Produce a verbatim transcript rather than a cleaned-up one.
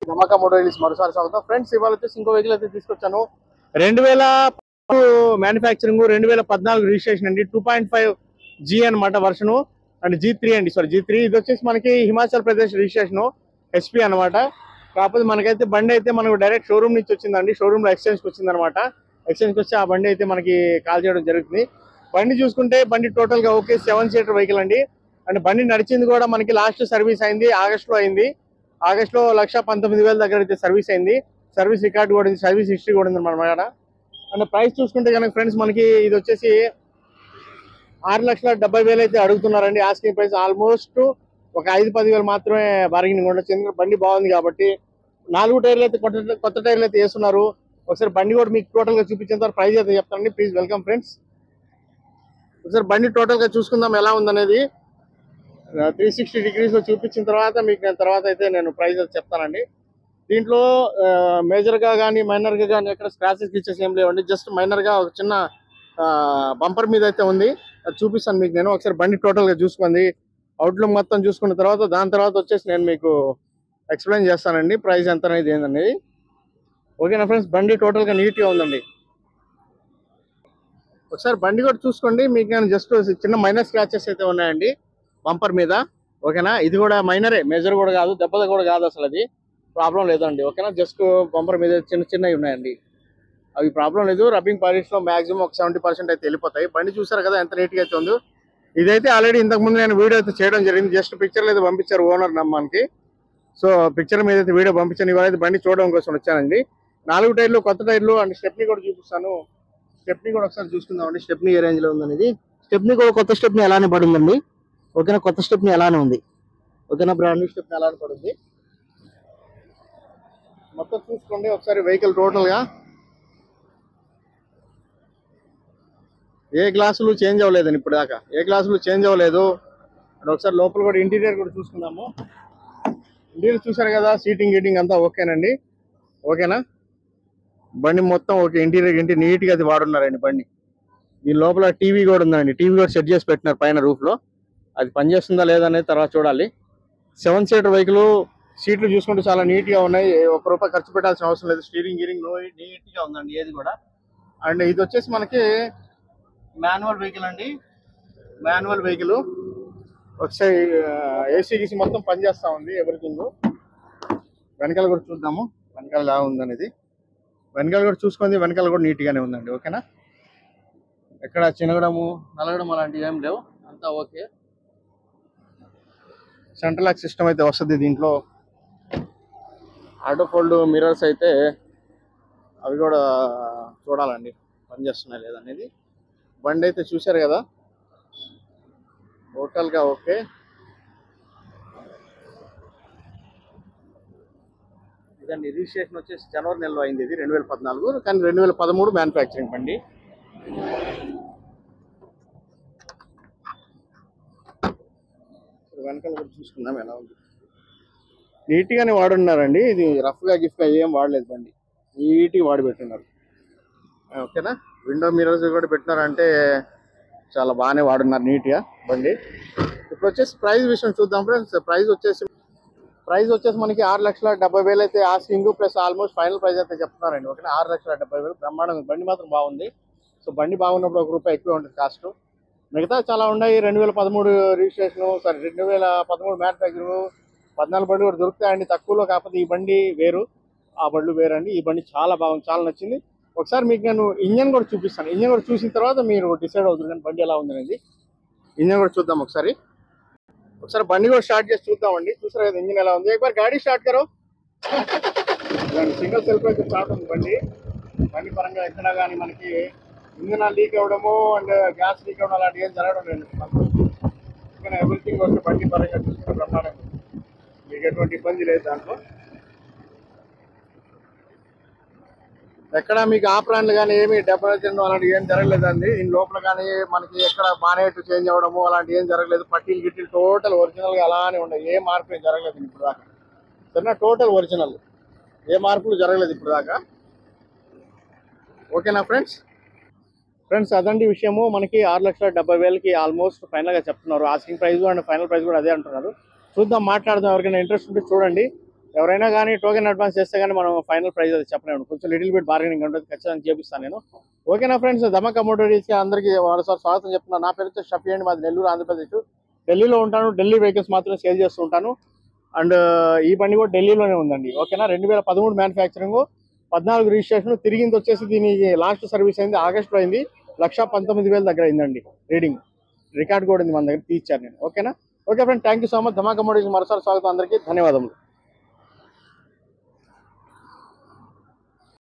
నమ్మక మోటార్స్ మరోసారి స్వాగతం ఫ్రెండ్స్. ఇవాళ వచ్చేసి ఇంకో వెహికల్ అయితే తీసుకొచ్చాను. రెండు వేల మ్యానుఫ్యాక్చరింగ్ రెండు వేల పద్నాలుగు రిజిస్ట్రేషన్ అండి. టూ పాయింట్ ఫైవ్ జీ అనమాట వర్షను అండ్ జీ త్రీ అండి సారీ జీ త్రీ ఇది వచ్చేసి మనకి హిమాచల్ ప్రదేశ్ రిజిస్ట్రేషన్ ఎస్పీ అనమాట. కాకపోతే మనకైతే బండి అయితే మనకు డైరెక్ట్ షోరూమ్ నుంచి వచ్చిందండి. షోరూమ్ లో ఎక్స్చేంజ్కి వచ్చింది అనమాట. ఎక్స్చేంజ్కి వచ్చి ఆ బండి అయితే మనకి కాల్ చేయడం జరుగుతుంది. బండి చూసుకుంటే బండి టోటల్ గా ఓకే సెవెన్ సీటర్ వెహికల్ అండి. అండ్ బండి నడిచింది కూడా మనకి లాస్ట్ సర్వీస్ అయింది ఆగస్ట్ లో అయింది. ఆగస్ట్ లో లక్ష పంతొమ్మిది వేల దగ్గర అయితే సర్వీస్ అయింది. సర్వీస్ రికార్డ్ కూడా ఉంది, సర్వీస్ హిస్టరీ కూడా ఉంది అనమాట. అండ్ ప్రైస్ చూసుకుంటే కనుక ఫ్రెండ్స్ మనకి ఇది వచ్చేసి ఆరు లక్షల డెబ్బై వేలు అయితే అడుగుతున్నారండి. ఆస్కింగ్ ప్రైస్ ఆల్మోస్ట్ ఒక ఐదు పది వేలు మాత్రమే బార్గెనింగ్ ఉండొచ్చు. ఎందుకంటే బండి బాగుంది కాబట్టి. నాలుగు టైర్లు అయితే కొత్త కొత్త టైర్లు అయితే వేస్తున్నారు. ఒకసారి బండి కూడా మీకు టోటల్ గా చూపించిన తర్వాత ప్రైస్ అయితే చెప్తానండి. Please welcome friends. ఒకసారి బండి టోటల్ గా చూసుకుందాం ఎలా ఉందనేది. త్రీ సిక్స్టీ డిగ్రీస్ లో చూపించిన తర్వాత మీకు నేను తర్వాత అయితే నేను ప్రైస్ చెప్తానండి. దీంట్లో మేజర్ గా కానీ మైనర్ గా కానీ ఎక్కడ స్క్రాచెస్ ఇచ్చేసి ఏం లేవండి. జస్ట్ మైనర్ గా ఒక చిన్న బంపర్ మీద అయితే ఉంది, అది చూపిస్తాను మీకు నేను. ఒకసారి బండి టోటల్ గా చూసుకోండి, అవుట్లుక్ మొత్తం చూసుకున్న తర్వాత దాని తర్వాత వచ్చేసి నేను మీకు ఎక్స్ప్లెయిన్ చేస్తానండి ప్రైస్ ఎంత అనేది ఏందనేది. ఓకేనా ఫ్రెండ్స్. బండి టోటల్ గా నీట్ గా ఉందండి. ఒకసారి బండి కూడా చూసుకోండి, మీకు నేను జస్ట్ చిన్న మైనర్ స్క్రాచెస్ అయితే ఉన్నాయండి బంపర్ మీద. ఓకేనా, ఇది కూడా మైనరే, మేజర్ కూడా కాదు, దెబ్బలు కూడా కాదు, అసలు అది ప్రాబ్లం లేదండి. ఓకేనా, జస్ట్ బంపర్ మీద చిన్న చిన్నవి ఉన్నాయండి, అవి ప్రాబ్లం లేదు. రబ్బింగ్ పాలిష్ లో మాక్సిమం ఒక సెవెంటీ పర్సెంట్ అయితే వెళ్ళిపోతాయి. బండి చూసారు కదా ఎంత నీట్ గా అయితే ఉందో. ఇదైతే ఆల్రెడీ ఇంతకు ముందు నేను వీడియో అయితే చేయడం జరిగింది. జస్ట్ పిక్చర్లు అయితే పంపించారు ఓనర్ నమ్మానికి. సో పిక్చర్ మీద అయితే వీడియో పంపించాను. ఇవాళ బండి చూడడం కోసం వచ్చానండి. నాలుగు టైర్లు కొత్త టైర్లు అండ్ స్టెప్నీ కూడా చూపిస్తాను. స్టెప్నీ కూడా ఒకసారి చూసుకుందామండి, స్టెప్నీ ఏ రేంజ్ లో ఉందనేది. స్టెప్నీ కూడా కొత్త స్టెప్నీ అలానే పడుందండి. ఓకేనా, కొత్త స్టెప్నీ అలానే ఉంది. ఓకేనా, బ్రాండ్ న్యూ స్టెప్నీ అలానే పడుంది. మొత్తం చూసుకోండి ఒకసారి వెహికల్ టోటల్ గా. ఏ గ్లాసులు చేంజ్ అవ్వలేదండి ఇప్పుడు దాకా, ఏ గ్లాసులు చేంజ్ అవ్వలేదు. అండ్ ఒకసారి లోపల కూడా ఇంటీరియర్ కూడా చూసుకుందాము. ఇంటీరియర్ చూసారు కదా, సీటింగ్ గీటింగ్ అంతా ఓకేనండి. ఓకేనా, బండి మొత్తం ఓకే. ఇంటీరియర్ ఇంటి నీట్ గా అది వాడున్నారండి బండి. దీని లోపల టీవీ కూడా ఉందండి, టీవీ కూడా సెట్ చేసి పెట్టినారు పైన రూఫ్ లో. అది పనిచేస్తుందా లేదా అనేది తర్వాత చూడాలి. సెవెన్ సీటర్ వెహికల్, సీట్లు చూసుకుంటే చాలా నీట్ గా ఉన్నాయి, ఒక రూపాయి ఖర్చు పెట్టాల్సిన అవసరం లేదు. స్టీరింగ్ గీరింగ్ నీట్ గా ఉందండి ఏది కూడా. అండ్ ఇది వచ్చేసి మనకి మాన్యువల్ వెహికల్ అండి, మాన్యువల్ వెహికల్. ఒకసారి ఏసీ గీసీ మొత్తం పనిచేస్తా ఉంది, ఎవ్రీథింగ్. వెనకాల కూడా చూద్దాము వెనకాల ఎలా ఉందనేది. వెనకాల కూడా చూసుకుంది, వెనకాల కూడా నీట్ గానే ఉందండి. ఓకేనా, ఎక్కడ చినగడము నలగడం అలాంటివి ఏం లేవు, అంతా ఓకే. సెంట్రల్ లాక్ సిస్టమ్ అయితే వస్తుంది దీంట్లో. ఆటో ఫోల్డ్ మిర్రర్స్ అయితే అవి కూడా చూడాలండి పనిచేస్తున్నాయి లేదనేది. బండి అయితే చూశారు కదా టోటల్గా ఓకే. ఇదండి రిజిస్ట్రేషన్ వచ్చేసి జనవరి నెలలో అయింది, ఇది రెండు వేల పద్నాలుగు కానీ రెండు వేల పదమూడు మ్యానుఫ్యాక్చరింగ్ బండి. వెనకాల కూడా చూసుకుందాం ఎలా ఉంది. నీట్గానే వాడున్నారండి, ఇది రఫ్గా గిఫ్ట్గా ఏం వాడలేదు బండి, నీట్గా వాడి పెట్టున్నారు. ఓకేనా, విండో మిర్రర్స్ కూడా పెట్టినారంటే చాలా బాగానే వాడున్నారు నీట్గా బండి. ఇప్పుడు వచ్చేసి ప్రైస్ విషయం చూద్దాం ఫ్రెండ్స్. ప్రైస్ వచ్చేసి ప్రైస్ వచ్చేసి మనకి ఆరు లక్షల డెబ్బై వేలు అయితే asking plus almost final price అయితే చెప్తున్నారండి. ఓకేనా, ఆరు లక్షల డెబ్బై వేలు బ్రహ్మాండంగా, బండి మాత్రం బాగుంది. సో బండి బాగున్నప్పుడు ఒక రూపాయి ఎక్కువ ఉంటుంది కాస్ట్. మిగతా చాలా ఉన్నాయి. రెండు వేల పదమూడు రిజిస్ట్రేషను సారీ రెండు వేల పదమూడు మ్యానుఫ్యాక్చరింగ్, పద్నాలుగు బండి కూడా దొరుకుతాయండి తక్కువలో. కాకపోతే ఈ బండి వేరు, ఆ బండ్లు వేరండి. ఈ బండి చాలా బాగుంది, చాలా నచ్చింది. ఒకసారి మీకు నేను ఇంజన్ కూడా చూపిస్తాను. ఇంజన్ కూడా చూసిన తర్వాత మీరు డిసైడ్ అవుతుంది కానీ బండి ఎలా ఉందనేది. ఇంజన్ కూడా చూద్దాం ఒకసారి. ఒకసారి బండి కూడా స్టార్ట్ చేసి చూద్దామండి. చూసారు కదా ఇంజన్ ఎలా ఉంది. ఒకసారి గాడి స్టార్ట్ కరో. సింగిల్ సెల్ఫ్ అయితే స్టార్ట్ ఉంది బండి. బండి పరంగా ఎక్కడ కానీ మనకి ఇంజన్ లీక్ అవ్వడము అండ్ గ్యాస్ లీక్ అవ్వడం అలాంటి ఏం జరగడం లేదు. కానీ ఎవ్రీథింగ్ వస్తే బండి పరంగా చూసుకుంటే బ్రహ్మాండంగా మీకు ఎటువంటి ఇబ్బంది లేదు దాంట్లో. ఎక్కడ మీకు ఆపరాన్లు కానీ ఏమి డెపరేషన్ అలాంటివి ఏం జరగలేదండి. దీని లోపల కానీ మనకి ఎక్కడ బానెట్ చేంజ్ అవ్వడము అలాంటివి ఏం జరగలేదు. పట్టీలు గిట్టీలు టోటల్ ఒరిజినల్గా అలానే ఉన్నాయి, ఏ మార్పు ఏం జరగలేదు ఇప్పుడు దాకా. సరేనా, టోటల్ ఒరిజినల్, ఏ మార్పులు జరగలేదు ఇప్పుడు దాకా. ఓకేనా ఫ్రెండ్స్. ఫ్రెండ్స్ అదండి విషయము. మనకి ఆరు లక్షల డెబ్బై వేలకి ఆల్మోస్ట్ ఫైనల్గా చెప్తున్నారు. Asking price and final price కూడా అదే అంటున్నారు. చూద్దాం, మాట్లాడదాం. ఎవరికైనా ఇంట్రెస్ట్ ఉంటే చూడండి. ఎవరైనా కానీ టోకెన్ అడ్వాన్స్ చేస్తే కానీ మనం ఫైనల్ ప్రైస్ అది చెప్పలేము, కొంచెం లిటిల్ బిట్ బార్గెనింగ్ ఉంటుంది, ఖచ్చితంగా చేపిస్తాను నేను. ఓకేనా ఫ్రెండ్స్, ధమాకా మోటార్స్కి అందరికీ మరోసారి స్వాగతం చెప్తున్నాను. నా పేరు వచ్చి షఫీ అండి, మాది నెల్లూరు ఆంధ్రప్రదేశ్. ఢిల్లీలో ఉంటాను, ఢిల్లీ వెహికల్స్ మాత్రం సేల్ చేస్తూ ఉంటాను. అండ్ ఈ బండి కూడా ఢిల్లీలోనే ఉందండి. ఓకేనా, రెండు వేల పదమూడు మ్యానుఫ్యాక్చరింగ్, పద్నాలుగు రిజిస్ట్రేషన్, తిరిగింది వచ్చేసి దీనికి లాస్ట్ సర్వీస్ అయింది ఆగస్టులో అయింది, లక్ష పంతొమ్మిది వేల దగ్గర అయిందండి రీడింగ్. రికార్డ్ కూడా ఉంది మన దగ్గర, తీర్చాను నేను. ఓకేనా, okay friend, thank you so much. Dhamaka మోటార్స్కి మరోసారి స్వాగతం, అందరికీ ధన్యవాదములు.